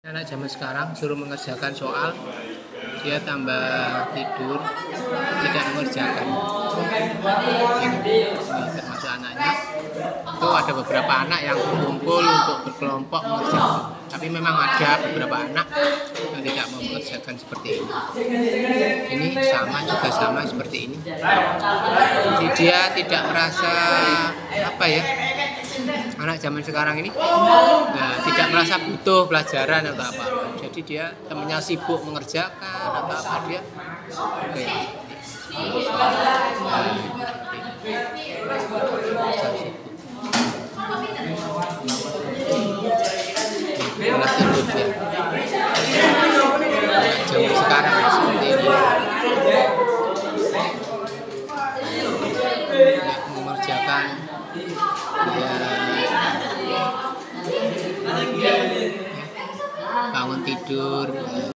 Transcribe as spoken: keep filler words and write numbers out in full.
Anak zaman sekarang suruh mengerjakan soal, dia tambah tidur, tidak mengerjakan. Ini, ini termasuk anaknya. Itu ada beberapa anak yang berkumpul untuk berkelompok mengerjakan. Tapi memang ada beberapa anak yang tidak mau mengerjakan seperti ini. Ini sama juga sama seperti ini. Jadi dia tidak merasa apa ya? Anak zaman sekarang ini nah, tidak merasa butuh pelajaran atau apa, jadi dia temannya sibuk mengerjakan atau apa dia oke malah tidur dia. Zaman sekarang seperti ini tidak mengerjakan dia bangun tidur.